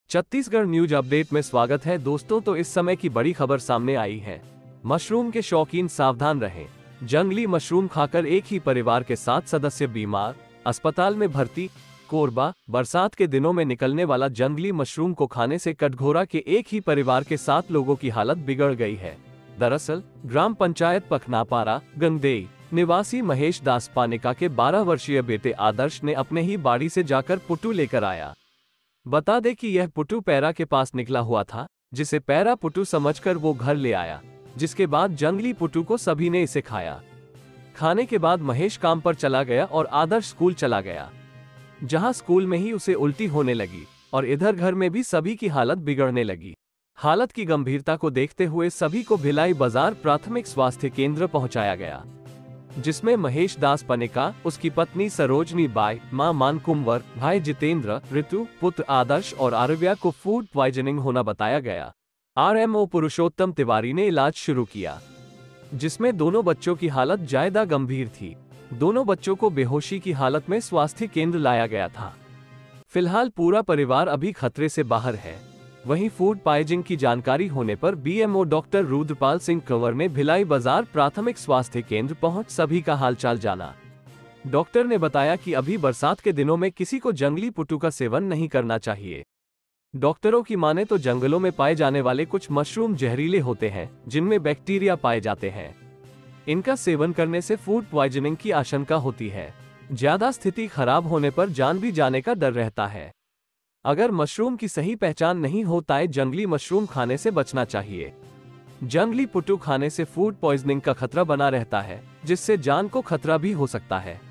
Chhattisgarh news update में स्वागत है दोस्तों। तो इस समय की बड़ी खबर सामने आई है। मशरूम के शौकीन सावधान रहें। जंगली मशरूम खाकर एक ही परिवार के 7 सदस्य बीमार, अस्पताल में भर्ती। कोरबा, बरसात के दिनों में निकलने वाला जंगली मशरूम को खाने से कटघोरा के एक ही परिवार के 7 लोगों की हालत बिगड़ गई है। दरअसल ग्राम पंचायत पखनापारा गंगदेई निवासी महेश दास पानिका के 12 वर्षीय बेटे आदर्श ने अपने ही बाड़ी से जाकर पुट्टू लेकर आया। बता दें कि यह पुट्टू पैरा के पास निकला हुआ था, जिसे पैरा पुट्टू समझकर वो घर ले आया, जिसके बाद जंगली पुट्टू को सभी ने इसे खाया। खाने के बाद महेश काम पर चला गया और आदर्श स्कूल चला गया, जहां स्कूल में ही उसे उल्टी होने लगी और इधर घर में भी सभी की हालत बिगड़ने लगी। हालत की गंभीरता को देखते हुए सभी को भिलाई बाजार प्राथमिक स्वास्थ्य केंद्र पहुंचाया गया, जिसमें महेश दास पनिका, उसकी पत्नी सरोजनी बाई, मां मान कुंवर, भाई जितेंद्र, ऋतु, पुत्र आदर्श और आरव्या को फूड पॉइजनिंग होना बताया गया। आरएमओ पुरुषोत्तम तिवारी ने इलाज शुरू किया, जिसमें दोनों बच्चों की हालत ज्यादा गंभीर थी। दोनों बच्चों को बेहोशी की हालत में स्वास्थ्य केंद्र लाया गया था। फिलहाल पूरा परिवार अभी खतरे से बाहर है। वहीं फूड पॉइजनिंग की जानकारी होने पर बीएमओ डॉक्टर रुद्रपाल सिंह कंवर ने भिलाई बाजार प्राथमिक स्वास्थ्य केंद्र पहुंच सभी का हालचाल जाना। डॉक्टर ने बताया कि अभी बरसात के दिनों में किसी को जंगली पुट्टू का सेवन नहीं करना चाहिए। डॉक्टरों की माने तो जंगलों में पाए जाने वाले कुछ मशरूम जहरीले होते हैं, जिनमें बैक्टीरिया पाए जाते हैं। इनका सेवन करने से फूड पॉइजनिंग की आशंका होती है। ज्यादा स्थिति खराब होने पर जान भी जाने का डर रहता है। अगर मशरूम की सही पहचान नहीं होता है, जंगली मशरूम खाने से बचना चाहिए। जंगली पुट्टू खाने से फूड पॉइजनिंग का खतरा बना रहता है, जिससे जान को खतरा भी हो सकता है।